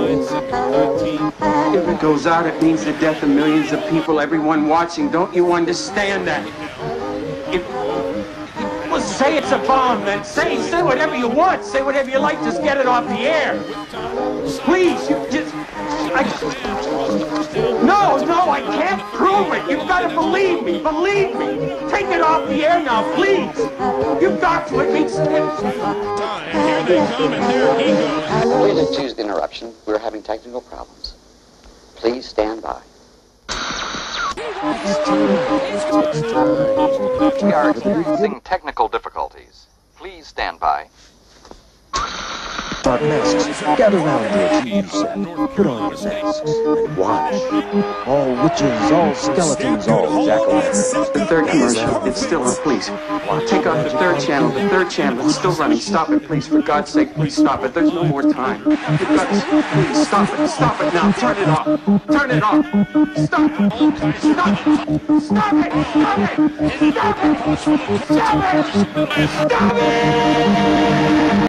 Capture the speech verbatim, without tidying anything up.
If it goes out, it means the death of millions of people, everyone watching. Don't you understand that? If, well, say it's a bomb, then. Say, say whatever you want. Say whatever you like. Just get it off the air. Please, you just... I, no, no, I can't prove it. You've got to believe me. Believe me. Take it off the air now, please. You've got to. It means... Here they come, and there he goes. Please excuse the interruption. We're having technical problems. Please stand by. We are experiencing technical difficulties. Please stand by. Dark masks, gather round your T V set. Put on your masks and watch. All witches, all skeletons, all jack-o'-lanterns. The third commercial, it's still on, please. Take off the third channel, the third channel, it's still running. Stop it, please, for God's sake, please stop it. There's no more time. You've got to, please, stop it, stop it now, turn it off. Turn it off. Stop it. Stop it. Stop it. Stop it. Stop it. Stop it. Stop it. Stop it.